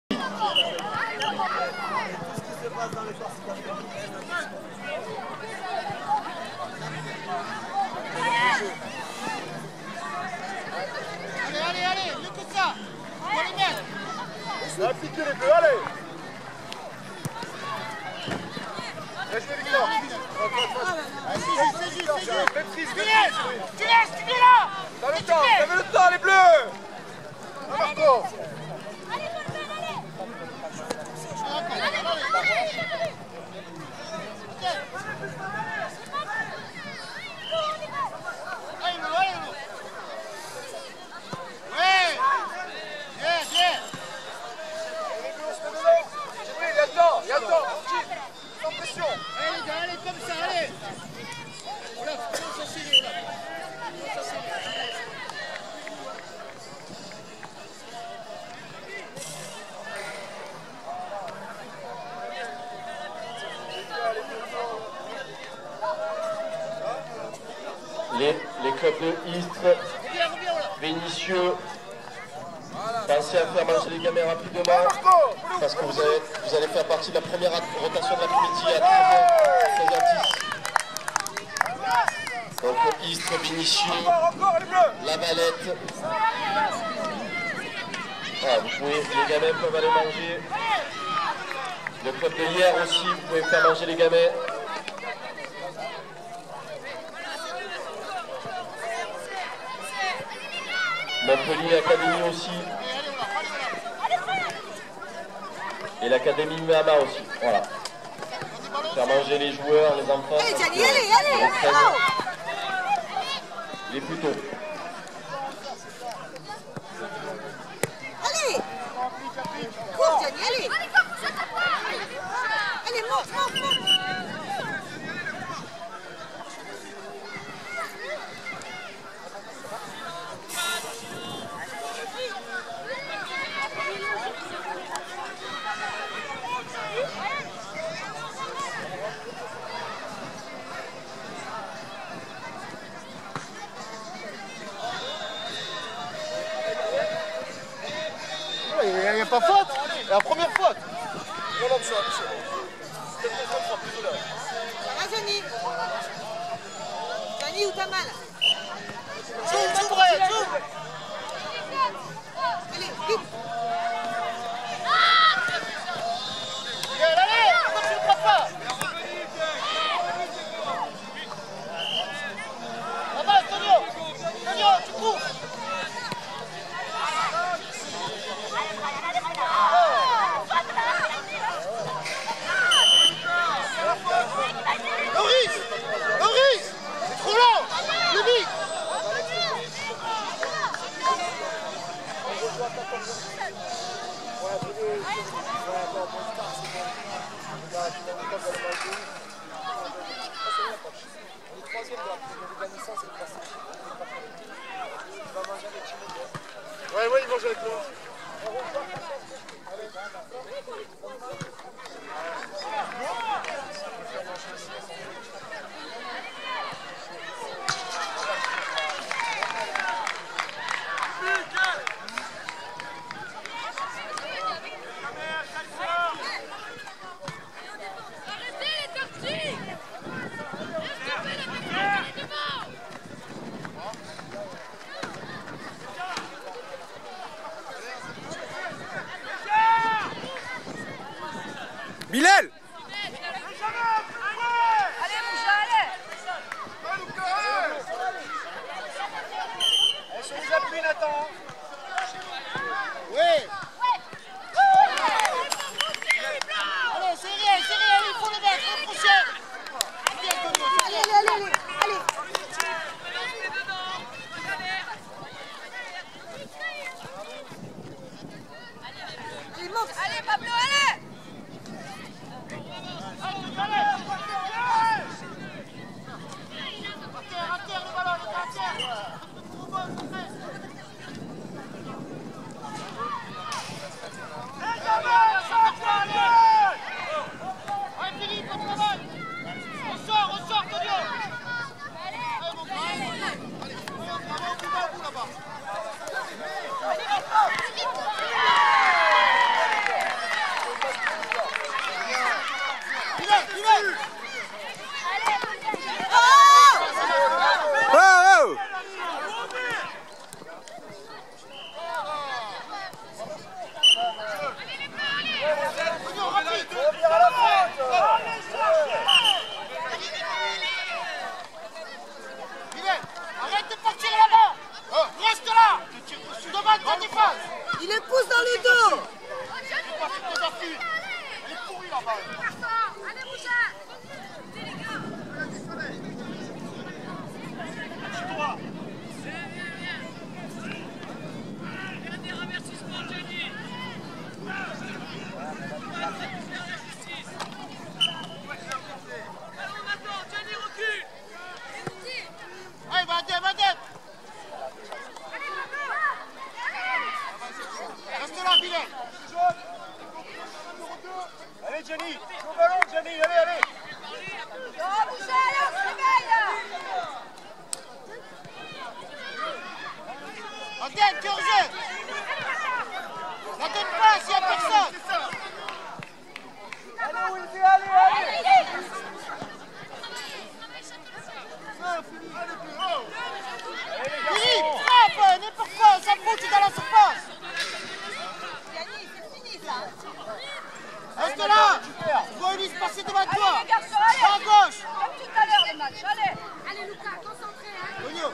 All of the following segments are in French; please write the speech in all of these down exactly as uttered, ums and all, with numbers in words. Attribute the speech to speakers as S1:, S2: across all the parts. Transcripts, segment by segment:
S1: Allez, allez, allez, mieux que ça. On va les mettre.
S2: On va piquer les deux, allez. Bien joué, Victor.
S1: C'est juste, c'est juste, c'est juste.
S2: Maîtrise,
S1: Tu laisses, tu laisses, tu es là.
S2: T'as le temps, t'avais le temps, les bleus. Marco.
S1: Allez,
S3: Les, les clubs de Istres, Vénissieux, pensez à faire manger les gamins rapidement parce que vous allez, vous allez faire partie de la première rotation de l'après-midi à treize heures dix. Donc Istres, Vénissieux, La Valette. Voilà, vous pouvez, les gamins peuvent aller manger. Le club de hier aussi, vous pouvez faire manger les gamins. Montpellier Académie aussi. Et l'Académie Mama aussi. Voilà. Faire manger les joueurs, les enfants.
S4: Allez, Gianni, allez, allez, allez.
S3: Les plus tôt.
S4: Allez. Cours, Gianni, allez. Allez, monte, monte, monte.
S2: Il n'y a pas faute. La première faute. Non, non, ça, c'est
S4: Ça va, Gianni? Gianni, où t'as mal?
S1: Zoom, tout près, zoom.
S4: Allez, vite.
S1: Miguel, allez, pourquoi tu ne crois pas? Là-bas, Tonio. Tonio, tu cours. Loris! Loris! C'est trop lent! Plus vite!
S2: Ouais, ouais, il mange avec toi.
S5: Bilal!
S4: Allez, mon chat, allez.
S2: Allez, sur les appuis, Nathan.
S1: Oui! Allez, serré, serré, allez, il faut le mettre, le prochain!
S4: Allez, allez, allez, allez. Allez. Allez, monte. Allez, Pablo, allez.
S1: Allez, va deux, va deux. Reste là, Bilal.
S2: Allez, Jenny, joue au ballon, Jenny, allez, allez.
S4: Oh, Boucher, allez, on se réveille.
S1: Antenne, tu es hors jeu. La donne pas s'il n'y a personne.
S2: Allez, Wilby, allez, allez.
S1: Philippe, frappe, n'importe quoi, ça fout, tu es dans la surface.
S4: Yannick, c'est fini ça.
S1: Reste là. Tu vois Ulysse passer devant toi.
S4: Allez, les garçons, allez.
S1: Va à gauche.
S4: Comme tout à l'heure, les matchs, allez.
S5: Allez Lucas, concentré hein.
S1: Tonio.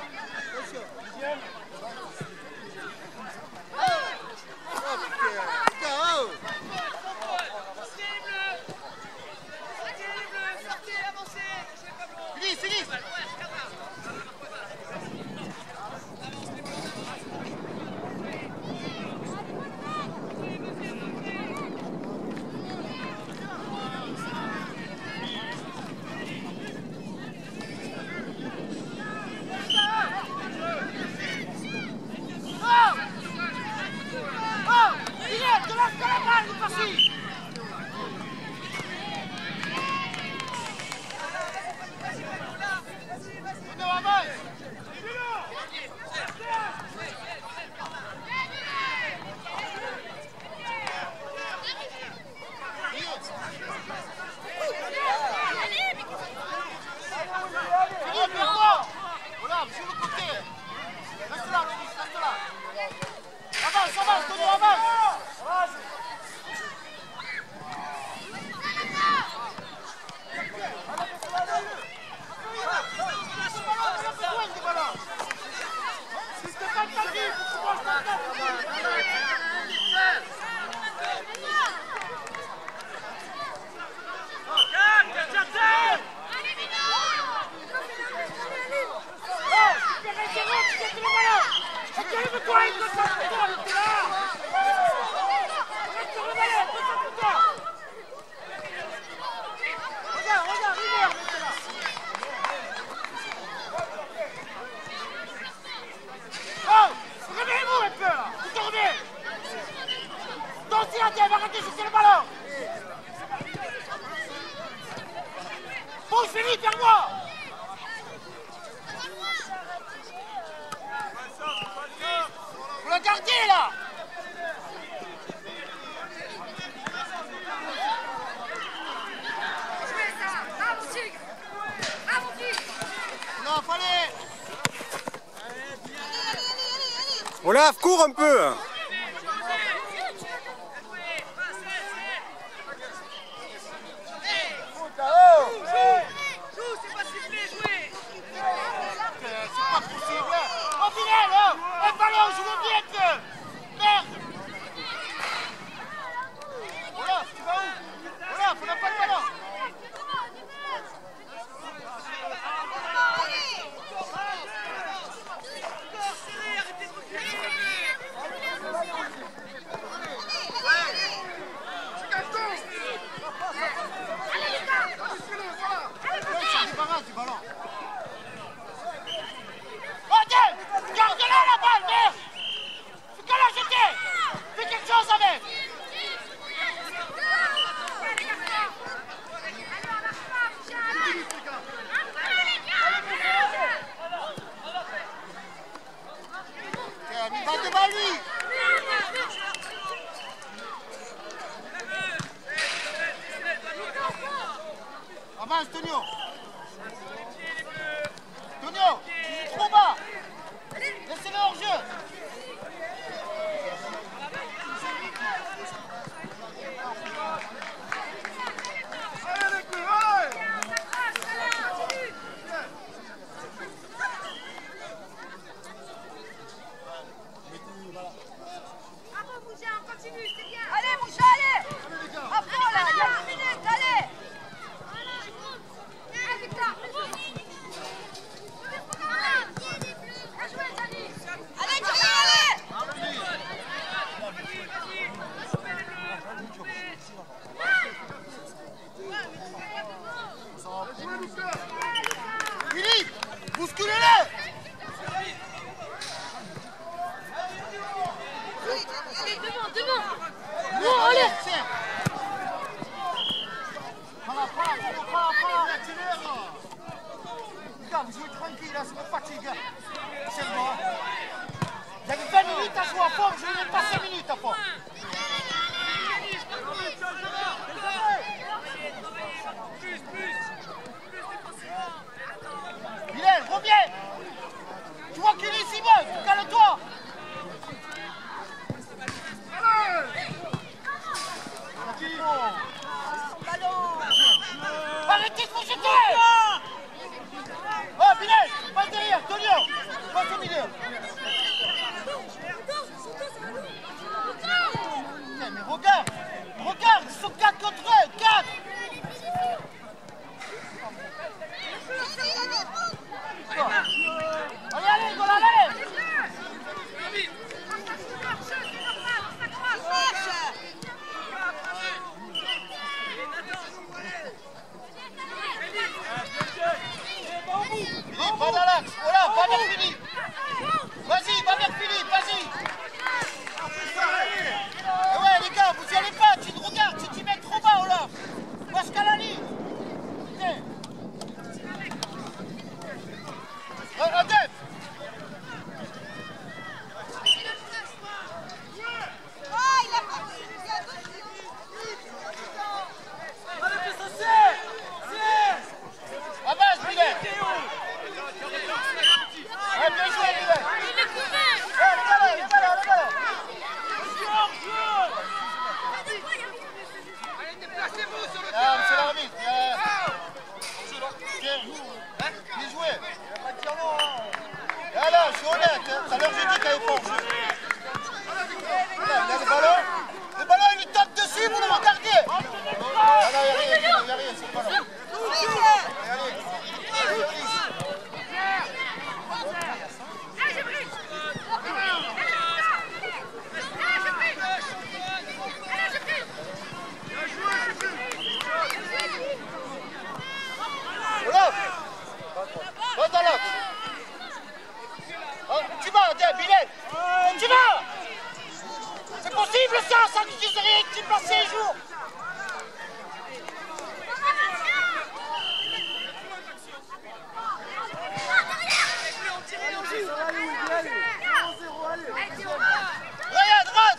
S1: Ulysse, Ulysse. Arrêtez, c'est le ballon. Pousse Philippe, vers moi. Vous le gardez là.
S5: Jouez ça. Ah mon tigre. Ah mon tigre.
S1: Non, fallait.
S2: Olaf, cours un peu.
S1: Avance, Tonio. Tonio, tu es trop bas. Laissez-le hors jeu.
S5: Bravo Boucher, on continue, c'est bien.
S4: Allez, Boucher, allez. Bravo, là, il y a une minute, allez.
S5: Allez Victor.
S1: Serre, serre. Prends-la, prends-la, prends-la, prends-la. Accélère. Regarde, vous jouez tranquille, là, c'est mon fatigue. C'est bon. J'avais vingt minutes à jouer à fond, je n'ai pas cinq minutes à fond. Bilal, reviens. Tu vois qu'il est ici, bon, calme-toi. Arrêtez de vous jeter. Oh, Bilal, passe derrière, Tolio, passe au milieu. Mais regarde, regarde, ils sont quatre contre eux, quatre. Allez, allez, Golan, allez. Philippe, va dans l'axe, voilà, va vers Philippe. Vas-y, va vers Philippe, vas-y. Et ouais, les gars, vous y allez pas, tu te regardes, tu t'y mets trop bas, Olaf. Passe qu'à la ligne. Tiens. Un deux. Avance, Bilal. Ouais, bien joué, Bilal.
S5: Il est couvert.
S1: Ouais, le ballon, le ballon, le ballon.
S4: Allez, déplacez-vous sur le
S1: Ah,
S4: terrain.
S1: monsieur l'arbitre. Tiens, bien joué. Là, là, je suis honnête. Tout à l'heure, j'ai dit qu'il avait pas hors jeu. Là, il a le ballon. Le ballon, il lui tape dessus, vous le regardez. Ah non, il n'y a rien, il n'y a rien, c'est le ballon. Allez, allez.
S5: Allez, j'ai pris. Allez, j'ai pris. Allez, j'ai pris.
S1: Olaf, va dans l'axe. Oh, tu vas, tiens, Bilal. Tu vas. C'est possible ça, ça ne dit rien que tu passes ces jours. Regarde, droite.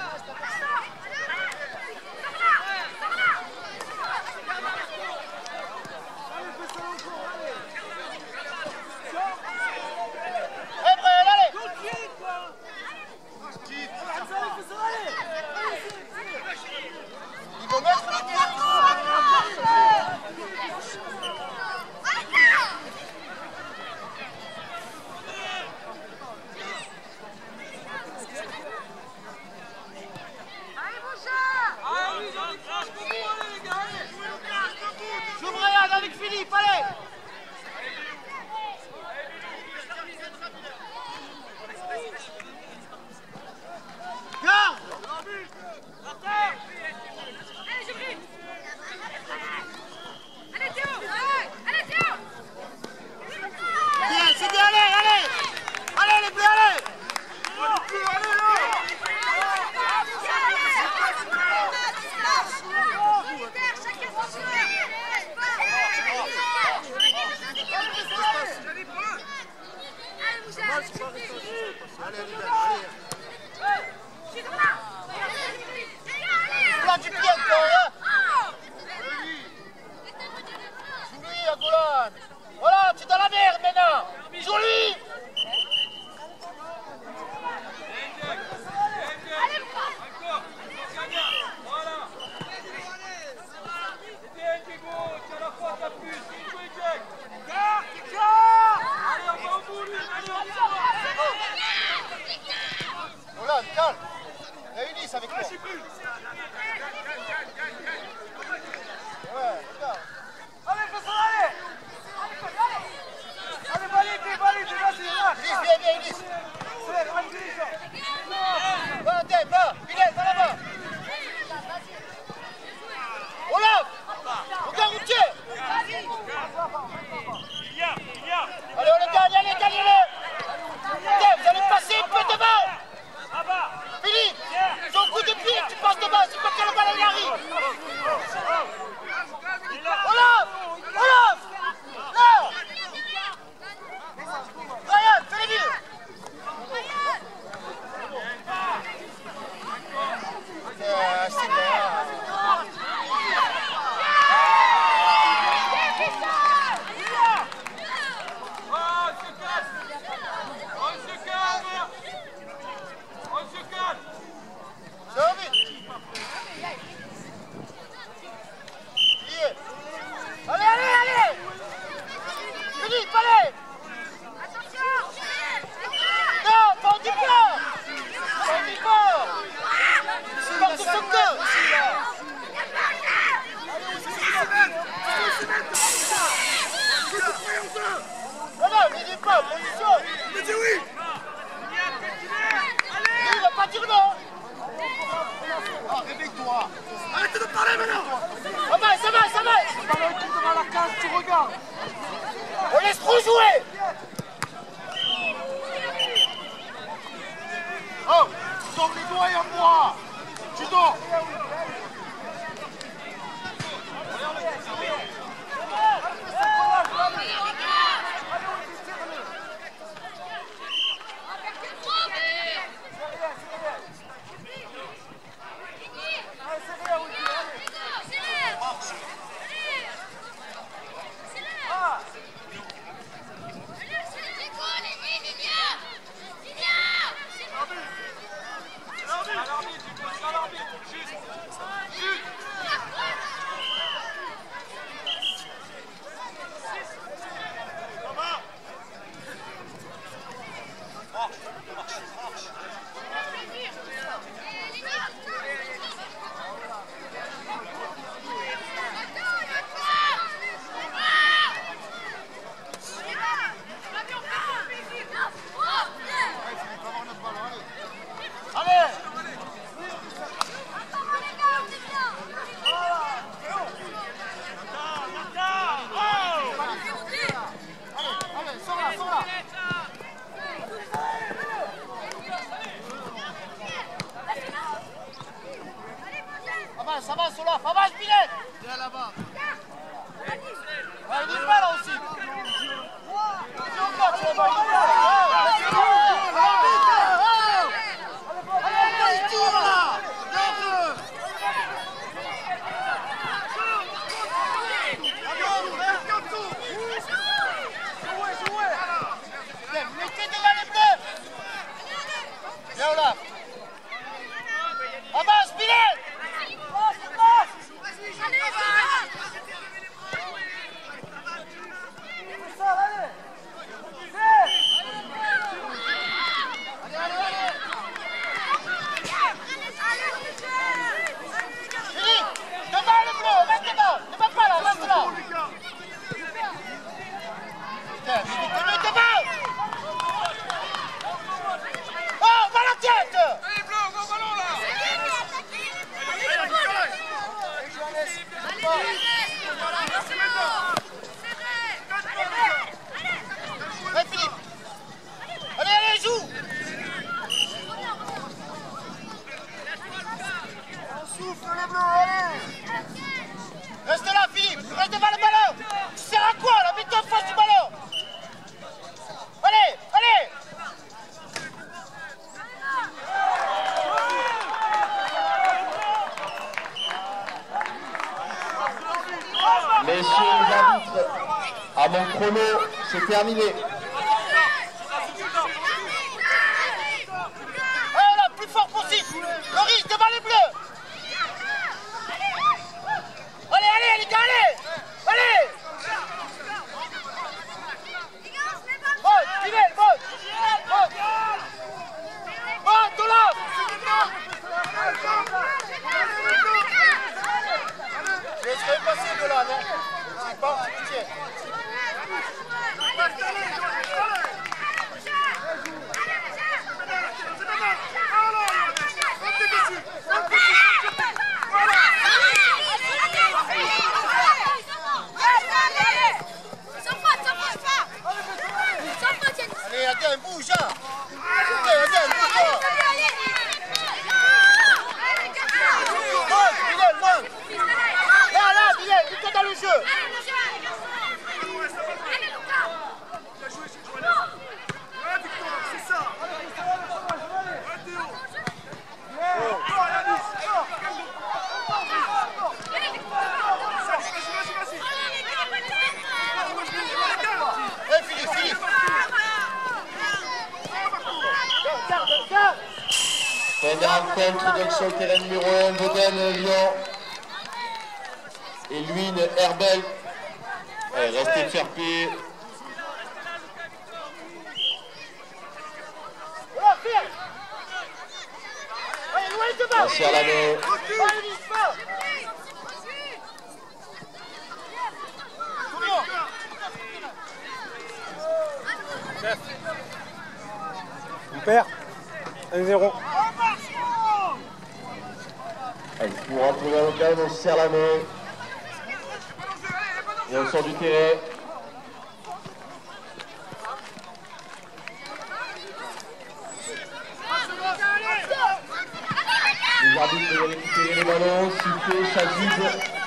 S1: Gabriel, allez. Il va mettre les pieds. J'ouvre Ryan avec Philippe, allez. Garde.
S5: Allez, j'ai pris. Allez, Théo. Allez, Théo.
S1: Bien, c'est bien, allez, allez. Allez, les bleus, allez. Allez, les gars, allez. Plat du pied encore, hein. Joue-lui à Golan. Voilà, tu es dans la merde maintenant. Joue-lui. Golan, calme. Réunis avec moi. Ouais, regarde.
S2: Allez, fais ça, allez. Allez, valide, valide, vas-y,
S1: Ulysse, viens, viens, Ulysse. Va, Thème, va. Bilal, va là-bas. Olaf. Regarde où tu es. Allez, on le gagne, allez, gagnez-le. Thème, vous allez passer un peu devant. Philippe, son coup de pied, tu passes devant, c'est pas qu'elle toi. Arrête de parler maintenant. Ça va, ça va, ça va.
S2: Le ballon qui devant la case, tu regardes.
S1: On laisse trop jouer. Oh, tu sors les doigts et à moi. Tu dors. Ça va, Sola, avance, Binet. Viens là-bas. Il est pas là aussi. Viens encore, tu là-bas, il est là. Allez, il tourne là. Mettez devant les bleus. Viens là. Avance, Binet. Reste là, Philippe, reste devant le ballon. Tu sers à quoi là? Mets-toi en face du ballon. Allez, allez.
S3: Messieurs les arbitres, à mon chrono, c'est terminé.
S1: Oh là, plus fort possible. Loris, devant les bleus. Allez, allez, les gars, allez. Allez. Bon, Pinel, bon. Bon. Bon, Dola. Je laisserai passer de là, non? C'est pas, c'est pitié. Allez, attends, bouge, hein. Attends, attends, bouge. Monte, Bilal, monte. Là, là, Bilal, mets-toi dans le jeu.
S2: C'est ça.
S1: Eh, Philippe, Philippe. Garde, garde.
S3: Première rencontre donc sur le terrain numéro un, Boden, Lyon. Et Luynes, Herbel. Allez, restez fair play. Merci à l'anneau.
S2: On perd un zéro.
S3: Allez, pour rentrer dans le calme, on se serre la main. Et on sort du terrain. Les arbitres veulent récupérer les ballons, siffler, Chazid.